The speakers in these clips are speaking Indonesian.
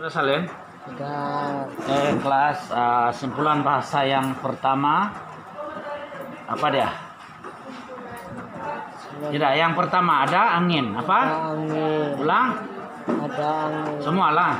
Sudah salin? Sudah. Kelas simpulan bahasa yang pertama apa dia? Tidak, yang pertama ada angin. Apa? Ada angin. Ulang. Ada angin. Semua lah.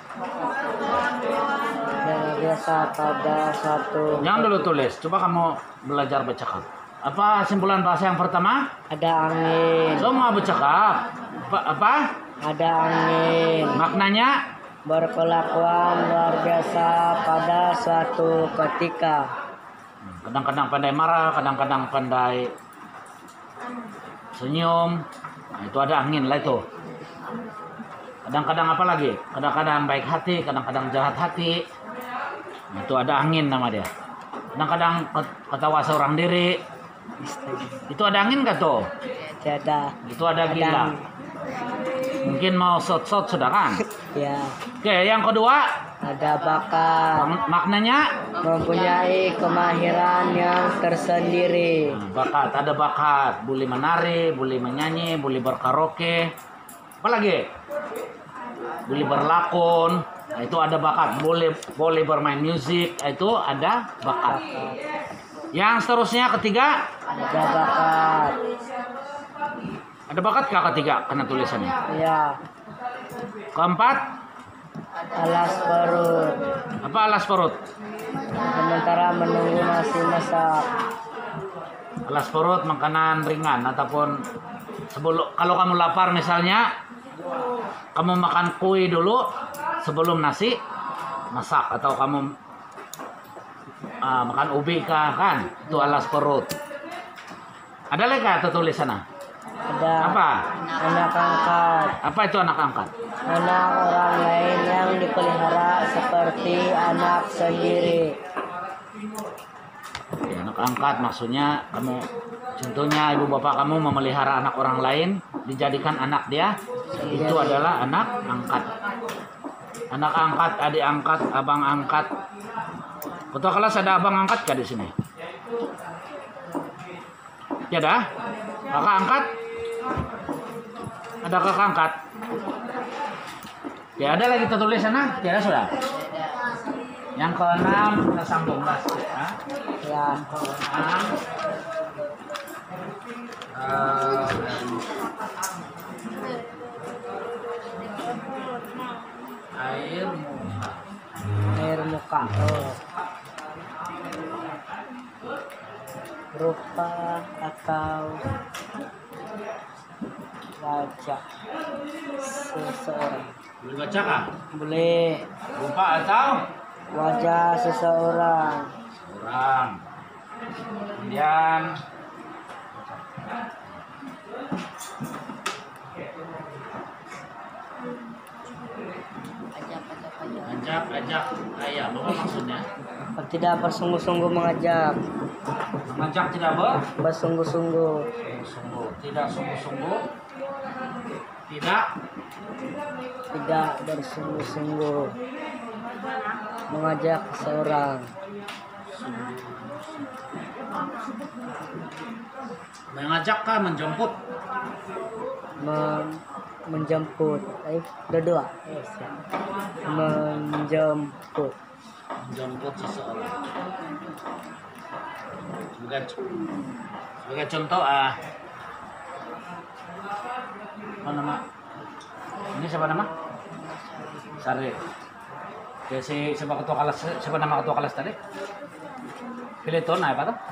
Dan biasa pada satu. Jangan dulu tulis. Coba kamu belajar bercakap. Apa simpulan bahasa yang pertama? Ada angin. Semua bercakap. Apa? Ada angin. Maknanya? Berkelakuan luar biasa pada suatu ketika. Kadang-kadang pandai marah, kadang-kadang pandai senyum. Nah, itu ada angin lah itu. Kadang-kadang apa lagi? Kadang-kadang baik hati, kadang-kadang jahat hati. Nah, itu ada angin nama dia. Kadang-kadang ketawa seorang diri. Itu ada angin gak tuh? Tidak. Itu ada gila. Mungkin mau sot-sot sudah kan? Ya. Oke, yang kedua. Ada bakat. Maknanya? Mempunyai kemahiran yang tersendiri. Bakat, ada bakat. Boleh menari, boleh menyanyi, boleh berkaraoke. Apa lagi? Boleh berlakon. Nah, itu ada bakat. Boleh bermain musik. Itu ada bakat. Yang seterusnya ketiga. Ada bakat. Ada bakat kah ketiga? Kena tulisannya. Ya. Keempat. Alas perut. Apa alas perut? Sementara menunggu nasi masak. Alas perut makanan ringan ataupun sebelum kalau kamu lapar misalnya kamu makan kue dulu sebelum nasi masak atau kamu makan ubi kah kan itu alas perut. Ada lagi kah tertulis sana? Ada. Apa? Anak angkat. Apa itu anak angkat? Anak orang lain yang dipelihara seperti anak sendiri. Ya, anak angkat maksudnya kamu contohnya ibu bapak kamu memelihara anak orang lain dijadikan anak dia itu adalah anak angkat. Anak angkat, adik angkat, abang angkat. Ketua kelas ada abang angkat kah di sini? Ya dah. Kakak angkat? Ada kakak angkat? Ya ada lagi tertulis sana? Tiada sudah. Yang keenam kita sambung lah. Ya. Keenam. Air muka. Air muka. Oh. Rupa atau wajah seseorang. Boleh baca kah? Boleh. Rupa atau Wajah seseorang. orang. Kemudian ajak ayah. Apa maksudnya? Tidak bersungguh-sungguh mengajak. Mengajak tidak Bersungguh-sungguh. bersungguh. Tidak sungguh-sungguh. Tidak Tidak bersungguh-sungguh mengajak seseorang. mengajak kah menjemput? Menjemput. Dua. Menjemput. Menjemput seseorang. Sebagai contoh apa nama? Ini siapa nama? Sari. Oke, siapa ketua kelas? Siapa nama ketua kelas tadi? Pileton, apa tuh?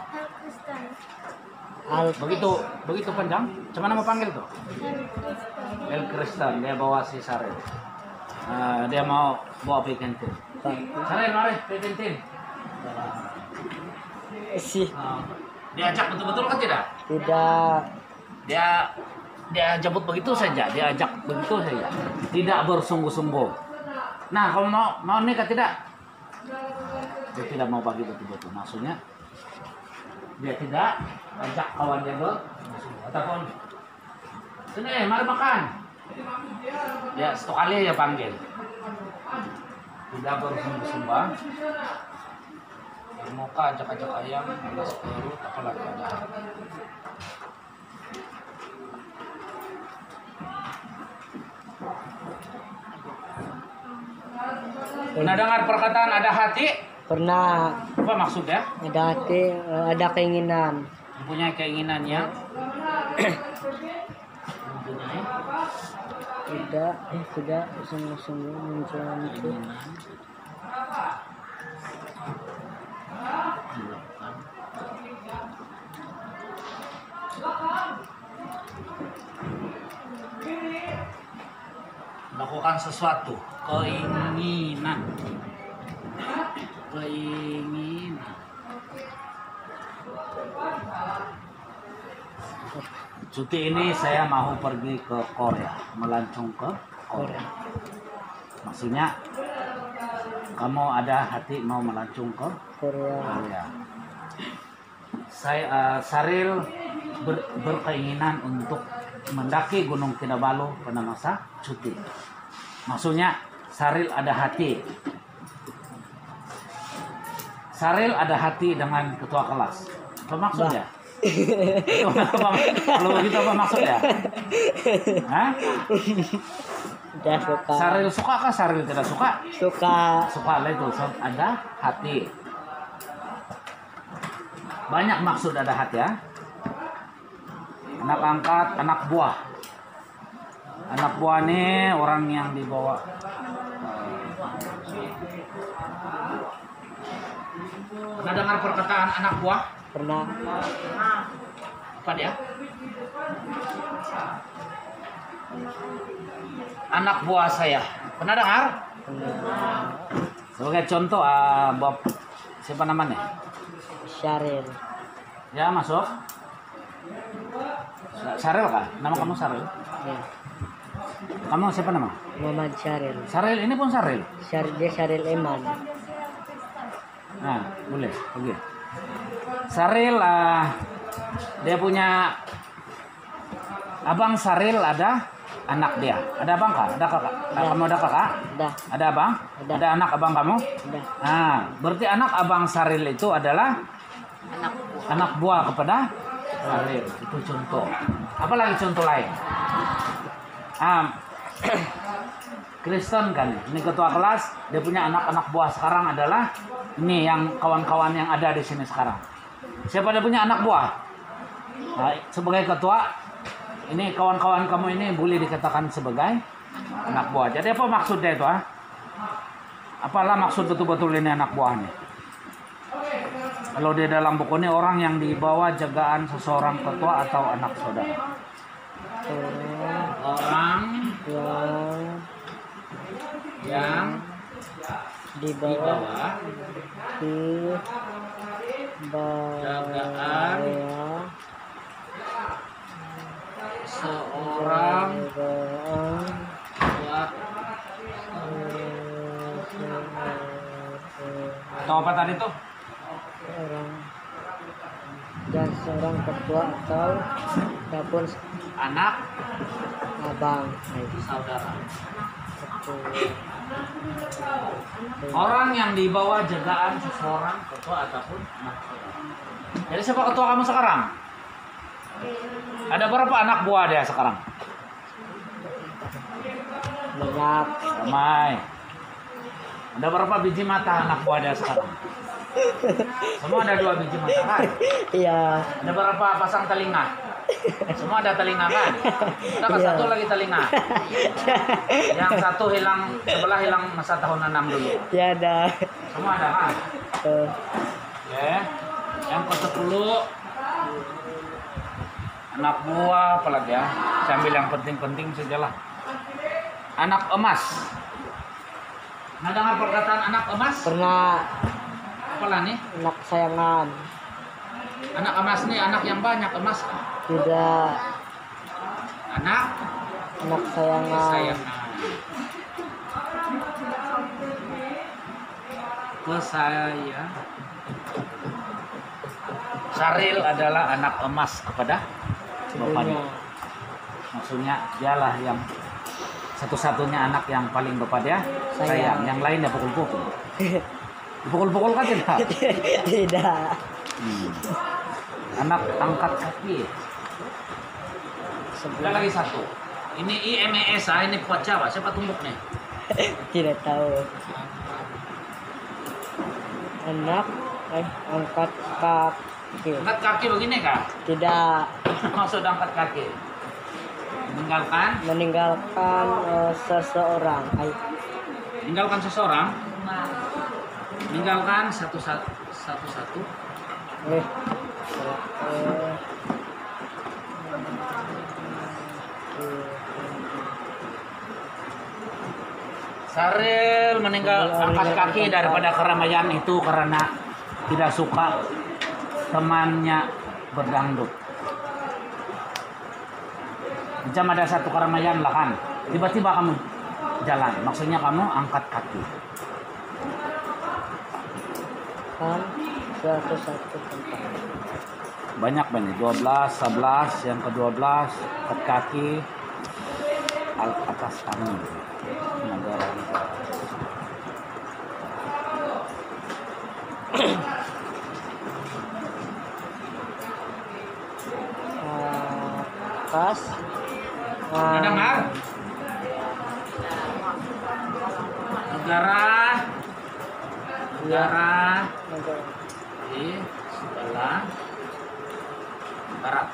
Begitu panjang. Coba nama panggil tuh. El Kristen. Dia bawa si Sari. Dia mau bawa pikentin. Sari, mari pikentin. Diajak betul-betul kan tidak? Tidak. Dia jemput begitu saja, diajak begitu saja, tidak bersungguh-sungguh. Nah, kalau mau nikah tidak? Dia tidak mau bagi betul-betul. Maksudnya dia tidak ajak kawan dia bersungguh ataupun sini mari makan. Ya satu kali ya panggil. Tidak bersungguh-sungguh. Muka ajak-ajak ayam, alas perut, apalagi ada. Pernah dengar perkataan ada hati? Pernah. Apa maksudnya? Ada hati, ada keinginan. Mempunyai keinginan yang tidak sungguh-sungguh menjual itu. Melakukan sesuatu, keinginan. Cuti ini saya mau pergi ke Korea, melancong ke Korea. Maksudnya kamu ada hati mau melancong ke Korea. Saril berkeinginan untuk mendaki Gunung Kinabalu pada masa cuti. Maksudnya Saril ada hati. Saril ada hati dengan ketua kelas. Apa maksudnya? Kalau begitu apa maksudnya? Hah? Tidak suka. Saril suka kah Saril tidak suka? Suka. Suka lah itu ada hati. Banyak maksud ada hati ya. Anak angkat, anak buah. Anak buah nih orang yang dibawa. Pernah dengar perkataan anak buah? Pernah. Apa dia? Anak buah saya. Pernah dengar? Sebagai contoh, Bob, siapa namanya? Syaril. Ya masuk. Syaril kah? Nama kamu Syaril? Ya. Kamu siapa nama? Muhammad Syaril. Syaril ini pun Syaril. Dia Syaril Iman. Nah, boleh, pergi. Saril, dia punya abang Saril ada anak dia. Ada abang kah? Ada kakak? Kamu ada kakak? Ada. Ada abang? Ada. Ada anak abang kamu? Ada. Nah, berarti anak abang Saril itu adalah anak buah kepada Saril. Itu contoh. Apa lagi contoh lain? Kristen kan, ini ketua kelas, dia punya anak-anak buah sekarang adalah ini yang kawan-kawan yang ada di sini sekarang. Siapa dia punya anak buah? Nah, sebagai ketua, ini kawan-kawan kamu ini boleh dikatakan sebagai anak buah. Jadi apa maksudnya itu? Apalah maksud betul-betul ini anak buah nih? Kalau di dalam buku ini orang yang dibawa jagaan seseorang ketua atau anak saudara. Orang yang dibawa jagaan seorang atau apa tadi tuh? Seorang ketua atau dapur Anak abang saudara. Orang yang dibawa jagaan seseorang ketua ataupun anak saudara. Jadi siapa ketua kamu sekarang? Ada berapa anak buah dia sekarang? banyak. Ramai. Ada berapa biji mata anak buah dia sekarang? Semua ada 2 biji mata kan? Iya. Ada berapa pasang telinga? Semua ada telinga kan? Ada Iya. satu lagi telinga. Yang satu hilang, sebelah hilang masa tahun 6 dulu. Ya ada. Semua ada kan? Tuh. Oke. Yang ke-10 anak buah apalagi ya? Saya ambil yang penting-penting sajalah. Anak emas. Nah, dengar perkataan anak emas? Pernah. Apalah nih? Anak sayangan. Anak emas nih anak yang banyak emas. Tidak. Anak Sayangan. kesayangan. Kesayangan. Saril adalah anak emas kepada bapaknya. Maksudnya dialah yang satu-satunya anak yang paling bapak dia sayang. Yang lain dia pukul-pukul. Dipukul-pukul kan tidak? Tidak. Anak angkat kaki. Ada lagi satu. Ini IMES, ini kuat Jawa. Siapa tumbuk nih? Tidak tahu. Anak angkat kaki. Angkat kaki begini kah? Tidak. Maksud angkat kaki. Meninggalkan seseorang. Meninggalkan seseorang. Meninggalkan satu-satu. Eh. Saril angkat kaki daripada keramaian itu karena tidak suka temannya berdangdut. Macam ada satu keramaian lah kan, tiba-tiba kamu jalan, maksudnya kamu angkat kaki. Kan satu-satu tempat. Banyak 12, 11, yang ke-12 angkat kaki atas angin. Negara. Atas. Dengar? Negara di sebelah barat.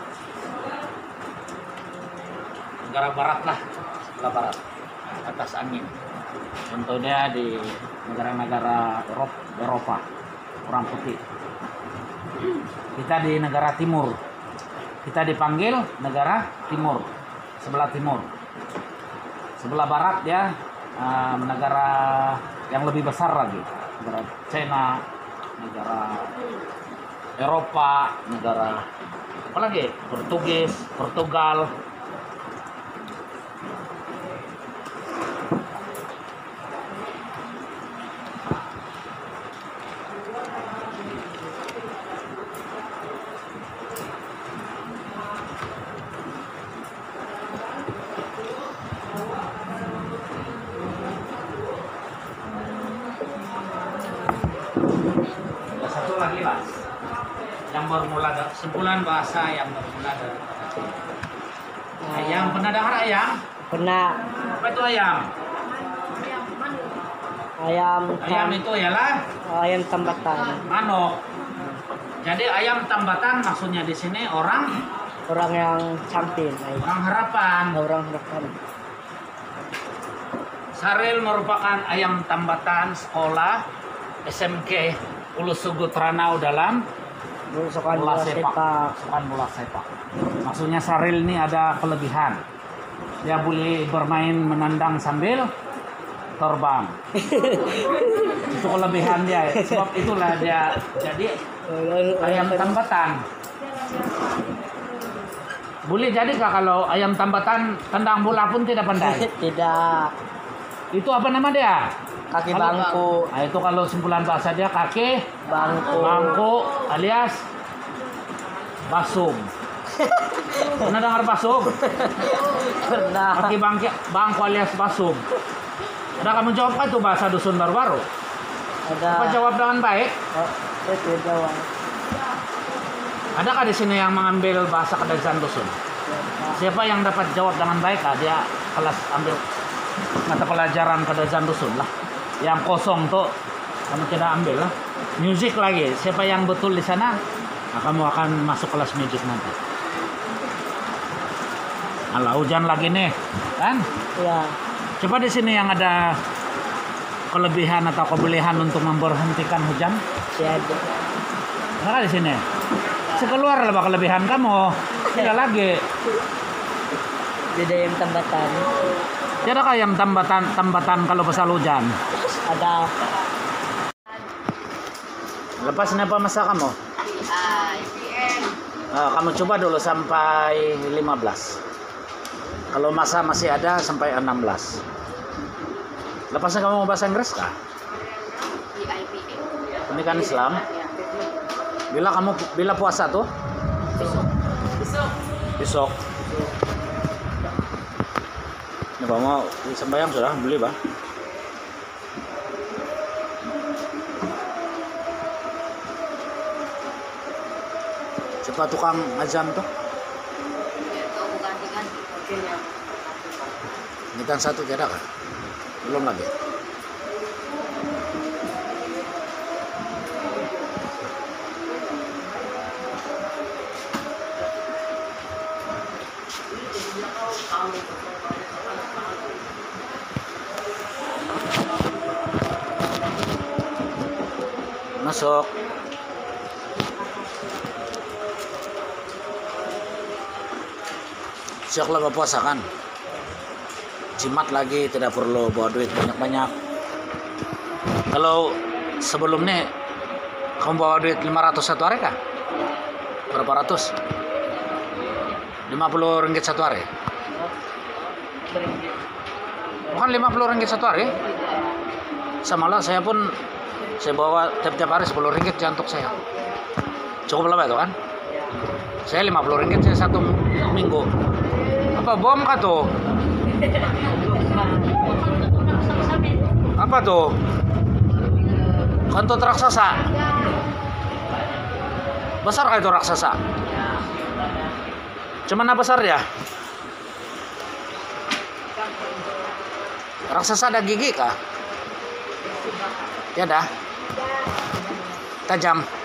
Negara barat lah, sebelah barat. Atas angin. Contohnya di negara-negara Eropa, orang putih. Kita di negara timur. Kita dipanggil negara timur, sebelah timur. Sebelah barat ya, negara yang lebih besar lagi. Negara China, negara Eropa, negara apalagi Portugal. Satu lagi lah yang bermula dari simpulan bahasa yang bermula dari kata ayam. Pernah dengar ayam? Pernah. Apa itu ayam? Ayam itu ialah ayam tambatan. manuk. Jadi ayam tambatan maksudnya di sini orang Yang campin. orang harapan. Orang harapan. Saril merupakan ayam tambatan sekolah SMK Ulu Sugut Ranau dalam bola sepak. Bola sepak. Maksudnya Saril ini ada kelebihan. Dia boleh bermain menendang sambil terbang. Itu kelebihan dia. Sebab itulah dia jadi ayam tambatan. Boleh jadi kalau ayam tambatan tendang bola pun tidak pandai? Tidak. Itu apa nama dia? Kaki bangku. Nah, itu kalau simpulan bahasa dia kaki Bangku. alias basum. Pernah dengar basum? Pernah. Kaki bangku alias basum. Ada kamu jawab apa itu bahasa dusun baru-baru? Ada. Apa jawab dengan baik? Oh, saya jawab. Adakah di sini yang mengambil bahasa kedasan dusun? Siapa yang dapat jawab dengan baik? Dia kelas ambil mata pelajaran kedasan dusun lah. Yang kosong tuh kamu tidak ambil lah. Musik lagi. Siapa yang betul di sana? Nah, kamu akan masuk kelas musik nanti. Alah, hujan lagi nih, kan? Ya. Coba di sini yang ada kelebihan atau kebolehan untuk memberhentikan hujan. Tiada. Nah, di sini. Sekeluar lah kelebihan kamu. Tidak lagi. Jadi ayam tambatan. Tiada ayam tambatan kalau pasal hujan. Ada. Lepas ini apa masa kamu? Kamu coba dulu sampai 15. Kalau masa masih ada sampai 16. Lepasnya kamu mau bahasa Inggris kah? Pendidikan Islam. Bila puasa tuh? Besok. Ini Pak mau sembahyang sudah beli Pak. Siapa tukang azan tuh? Ini kan satu tidak kan? Belum lagi. Masuk. Siap lagi puasa kan? Jimat lagi, tidak perlu bawa duit banyak-banyak. Kalau sebelum nih kamu bawa duit 500 satu hari kah? Berapa ratus? 50 ringgit satu hari? Bukan 50 ringgit satu hari? Sama lah, saya pun saya bawa tiap-tiap hari 10 ringgit jantung saya. Cukup lah itu kan? Saya 50 ringgit saya satu minggu. Apa bom kah tuh? Apa tuh? Kentut raksasa. Besar kah itu raksasa? Cuman apa besar ya? Raksasa ada gigi kah? Ya dah. Tajam.